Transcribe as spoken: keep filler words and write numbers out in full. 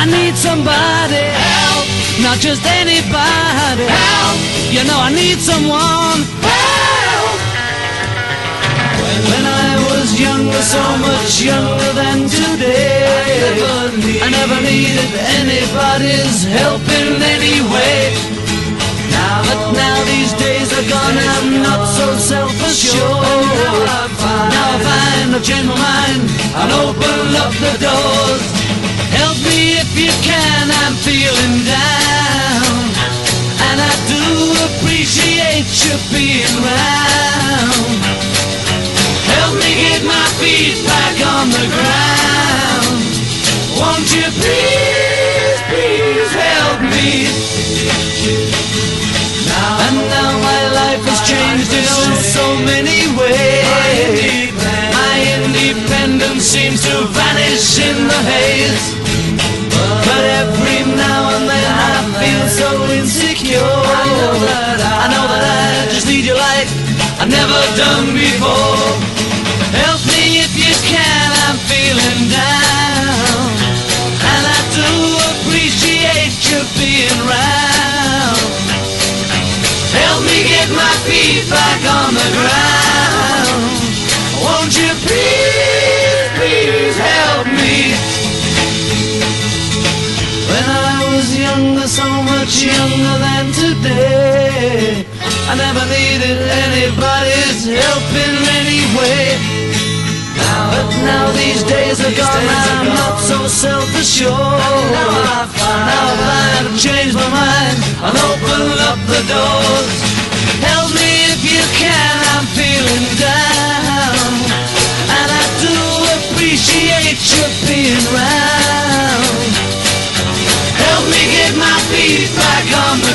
I need somebody help, not just anybody help. You know I need someone help. When I was younger, so much younger than today, I never needed anybody's help in any way. But now these days are gone and I'm not so self-assured. Now I find I've changed my mind and open up the doors. Help me if you can, I'm feeling down, and I do appreciate you being round. Help me get my feet back on the ground. Won't you please, please help me? And now my life has changed in oh so many ways. My independence seems to vanish in the haze. But every now and then I feel so insecure. I know that I just need you like I've never done before. Help me if you can, I'm feeling down, and I do appreciate you being round. Help me get my feet back on the ground. Won't you please, please help me? When I was younger, so much younger than today, I never needed anybody's help in any way. But now these days are gone, I'm not so self-assured. Now I find I've changed my mind and open up the doors. Help me if you can, I'm feeling down, and I do appreciate you being round. Help me get my feet back on the